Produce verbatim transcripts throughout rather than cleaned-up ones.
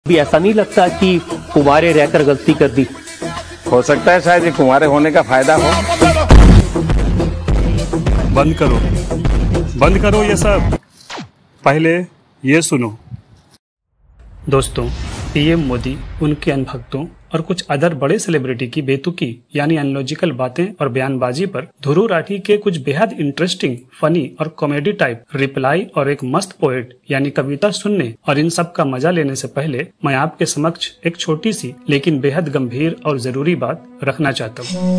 भी ऐसा नहीं लगता कि कुंवारे रहकर गलती कर दी? हो सकता है शायद ये कुंवारे होने का फायदा हो। बंद करो बंद करो ये सब, पहले ये सुनो। दोस्तों, पीएम मोदी, उनके अनभक्तों और कुछ अदर बड़े सेलिब्रिटी की बेतुकी यानी अनलॉजिकल बातें और बयानबाजी पर ध्रुव राठी के कुछ बेहद इंटरेस्टिंग, फनी और कॉमेडी टाइप रिप्लाई और एक मस्त पोएट यानी कविता सुनने और इन सब का मजा लेने से पहले मैं आपके समक्ष एक छोटी सी लेकिन बेहद गंभीर और जरूरी बात रखना चाहता हूँ।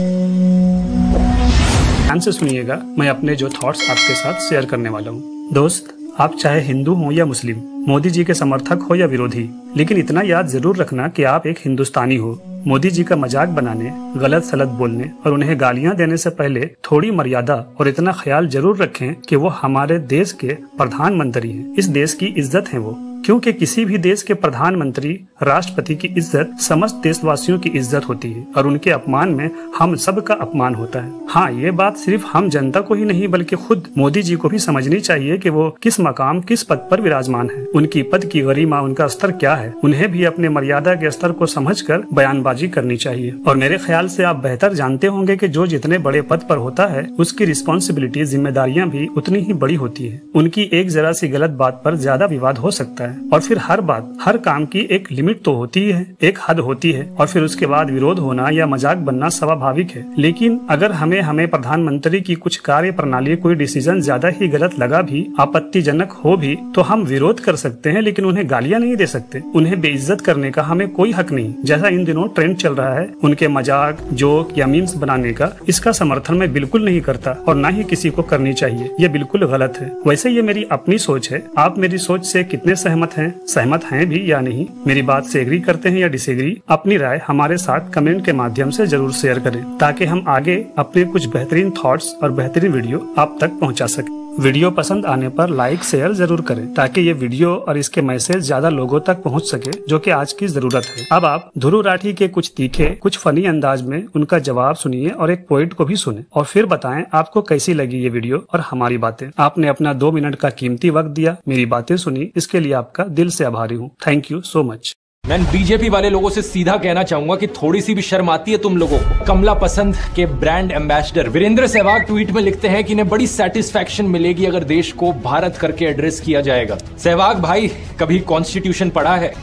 ध्यान से सुनिएगा, मैं अपने जो थॉट्स आपके साथ शेयर करने वाला हूँ। दोस्त, आप चाहे हिंदू हो या मुस्लिम, मोदी जी के समर्थक हो या विरोधी, लेकिन इतना याद जरूर रखना कि आप एक हिंदुस्तानी हो। मोदी जी का मजाक बनाने, गलत सलत बोलने और उन्हें गालियां देने से पहले थोड़ी मर्यादा और इतना ख्याल जरूर रखें कि वो हमारे देश के प्रधानमंत्री हैं। इस देश की इज्जत है वो, क्योंकि किसी भी देश के प्रधानमंत्री, राष्ट्रपति की इज्जत समस्त देशवासियों की इज्जत होती है और उनके अपमान में हम सब का अपमान होता है। हाँ, ये बात सिर्फ हम जनता को ही नहीं बल्कि खुद मोदी जी को भी समझनी चाहिए कि वो किस मकाम, किस पद पर विराजमान है, उनकी पद की गरिमा, उनका स्तर क्या है। उन्हें भी अपने मर्यादा के स्तर को समझकर बयानबाजी करनी चाहिए। और मेरे ख्याल से आप बेहतर जानते होंगे कि जो जितने बड़े पद पर होता है उसकी रिस्पॉन्सिबिलिटी, जिम्मेदारियां भी उतनी ही बड़ी होती है। उनकी एक जरा सी गलत बात पर ज्यादा विवाद हो सकता है और फिर हर बात, हर काम की एक लिमिट तो होती है, एक हद होती है और फिर उसके बाद विरोध होना या मजाक बनना स्वाभाविक है। लेकिन अगर हमें हमें प्रधानमंत्री की कुछ कार्य प्रणाली, कोई डिसीजन ज्यादा ही गलत लगा भी, आपत्तिजनक हो भी, तो हम विरोध कर सकते हैं, लेकिन उन्हें गालियां नहीं दे सकते। उन्हें बेइज्जत करने का हमें कोई हक नहीं। जैसा इन दिनों ट्रेंड चल रहा है उनके मजाक, जोक या मीम्स बनाने का, इसका समर्थन मैं बिल्कुल नहीं करता और न ही किसी को करनी चाहिए। ये बिल्कुल गलत है। वैसे ये मेरी अपनी सोच है। आप मेरी सोच से कितने सहमत हैं, सहमत हैं भी या नहीं, मेरी बात से एग्री करते हैं या डिसएग्री, अपनी राय हमारे साथ कमेंट के माध्यम से जरूर शेयर करें ताकि हम आगे अपने कुछ बेहतरीन थॉट्स और बेहतरीन वीडियो आप तक पहुंचा सकें। वीडियो पसंद आने पर लाइक शेयर जरूर करें ताकि ये वीडियो और इसके मैसेज ज्यादा लोगों तक पहुंच सके, जो कि आज की जरूरत है। अब आप ध्रुव राठी के कुछ तीखे, कुछ फनी अंदाज में उनका जवाब सुनिए और एक पोइट को भी सुने और फिर बताएं आपको कैसी लगी ये वीडियो और हमारी बातें। आपने अपना दो मिनट का कीमती वक्त दिया, मेरी बातें सुनी, इसके लिए आपका दिल से आभारी हूँ। Thank you so much. मैं बीजेपी वाले लोगों से सीधा कहना चाहूंगा कि थोड़ी सी भी शर्म आती है तुम लोगों को। कमला पसंद के brand ambassador Virender Sehwag tweet में लिखते हैं कि इन्हें बड़ी सेटिस्फैक्शन मिलेगी अगर देश को भारत करके एड्रेस किया जाएगा। सहवाग भाई, कभी कॉन्स्टिट्यूशन पढ़ा है?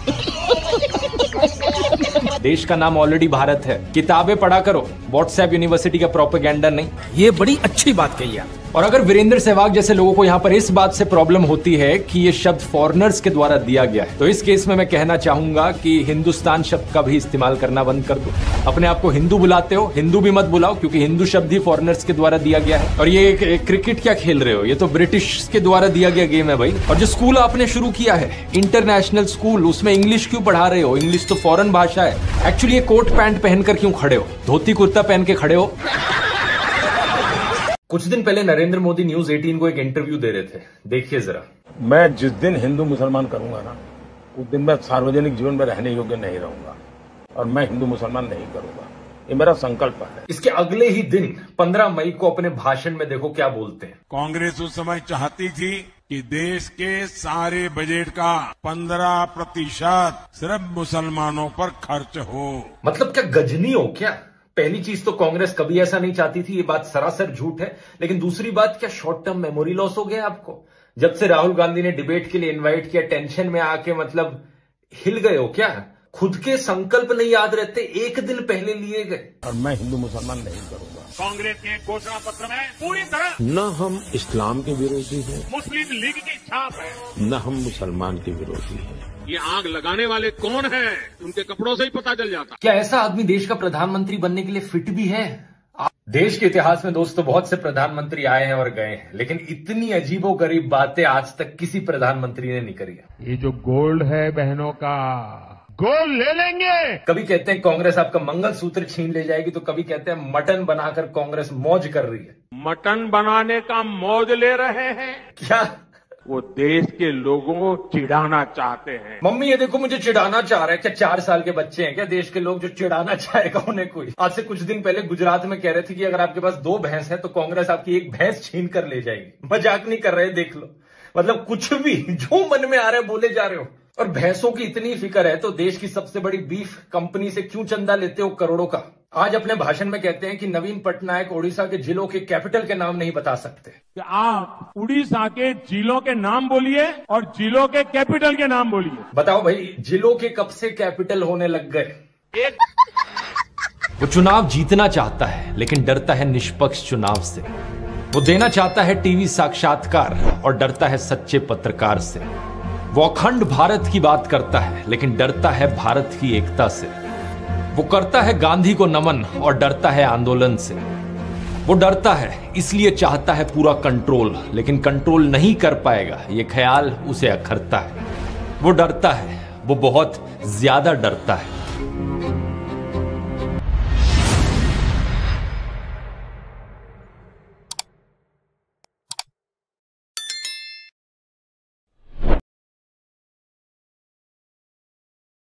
देश का नाम ऑलरेडी भारत है। किताबें पढ़ा करो, व्हाट्सएप यूनिवर्सिटी का प्रोपेगेंडा नहीं। ये बड़ी अच्छी बात कही है। और अगर वीरेंद्र सहवाग जैसे लोगों को यहाँ पर इस बात से प्रॉब्लम होती है कि ये शब्द फॉरेनर्स के द्वारा दिया गया है, तो इस केस में मैं कहना चाहूंगा कि हिंदुस्तान शब्द का भी इस्तेमाल करना बंद कर दो। अपने आप को हिंदू बुलाते हो, हिंदू भी मत बुलाओ, क्योंकि हिंदू शब्द ही फॉरेनर्स के द्वारा दिया गया है। और ये क्रिकेट क्या खेल रहे हो, ये तो ब्रिटिश के द्वारा दिया गया गेम है भाई। और जो स्कूल आपने शुरू किया है, इंटरनेशनल स्कूल, उसमें इंग्लिश क्यों पढ़ा रहे हो? इंग्लिश तो फॉरेन भाषा है। एक्चुअली ये कोट पैंट पहनकर क्यों खड़े हो? धोती कुर्ता पहन के खड़े हो। कुछ दिन पहले नरेंद्र मोदी न्यूज अठारह को एक इंटरव्यू दे रहे थे, देखिए जरा। मैं जिस दिन हिंदू मुसलमान करूंगा ना, उस दिन मैं सार्वजनिक जीवन में रहने योग्य नहीं रहूंगा और मैं हिंदू मुसलमान नहीं करूंगा। ये मेरा संकल्प है। इसके अगले ही दिन पंद्रह मई को अपने भाषण में देखो क्या बोलते हैं। कांग्रेस उस समय चाहती थी कि देश के सारे बजट का पंद्रह प्रतिशत सिर्फ मुसलमानों पर खर्च हो। मतलब क्या गजनी हो क्या? पहली चीज तो कांग्रेस कभी ऐसा नहीं चाहती थी, ये बात सरासर झूठ है। लेकिन दूसरी बात, क्या शॉर्ट टर्म मेमोरी लॉस हो गया आपको? जब से राहुल गांधी ने डिबेट के लिए इनवाइट किया, टेंशन में आके मतलब हिल गए हो क्या? खुद के संकल्प नहीं याद रहते, एक दिन पहले लिए गए। और मैं हिंदू मुसलमान नहीं करूंगा। कांग्रेस के घोषणा पत्र में पूरी तरह न हम इस्लाम के विरोधी हैं, मुस्लिम लीग की छाप है, न हम मुसलमान के विरोधी हैं। ये आग लगाने वाले कौन हैं, उनके कपड़ों से ही पता चल जाता। क्या ऐसा आदमी देश का प्रधानमंत्री बनने के लिए फिट भी है? देश के इतिहास में दोस्तों बहुत से प्रधानमंत्री आए हैं और गए हैं, लेकिन इतनी अजीबोगरीब बातें आज तक किसी प्रधानमंत्री ने नहीं करी है। ये जो गोल्ड है बहनों का, गोल्ड ले लेंगे। कभी कहते हैं कांग्रेस आपका मंगलसूत्र छीन ले जाएगी, तो कभी कहते हैं मटन बनाकर कांग्रेस मौज कर रही है। मटन बनाने का मौज ले रहे हैं क्या? वो देश के लोगों को चिढ़ाना चाहते हैं। मम्मी ये देखो मुझे चिढ़ाना चाह रहा है। क्या चार साल के बच्चे हैं क्या देश के लोग जो चिढ़ाना चाहेगा उन्हें कोई? आज से कुछ दिन पहले गुजरात में कह रहे थे कि अगर आपके पास दो भैंस है तो कांग्रेस आपकी एक भैंस छीन कर ले जाएगी। मजाक नहीं कर रहे, देख लो। मतलब कुछ भी जो मन में आ रहा है बोले जा रहे हो। और भैंसों की इतनी फिक्र है तो देश की सबसे बड़ी बीफ कंपनी से क्यों चंदा लेते हो करोड़ों का? आज अपने भाषण में कहते हैं कि नवीन पटनायक ओडिशा के जिलों के कैपिटल के नाम नहीं बता सकते। कि आप उड़ीसा के जिलों के नाम बोलिए और जिलों के कैपिटल के नाम बोलिए। बताओ भाई, जिलों के कब से कैपिटल होने लग गए? वो चुनाव जीतना चाहता है लेकिन डरता है निष्पक्ष चुनाव से। वो देना चाहता है टीवी साक्षात्कार और डरता है सच्चे पत्रकार से। वो अखंड भारत की बात करता है लेकिन डरता है भारत की एकता से। वो करता है गांधी को नमन और डरता है आंदोलन से। वो डरता है इसलिए चाहता है पूरा कंट्रोल, लेकिन कंट्रोल नहीं कर पाएगा ये ख्याल उसे अखरता है। वो डरता है, वो बहुत ज्यादा डरता है।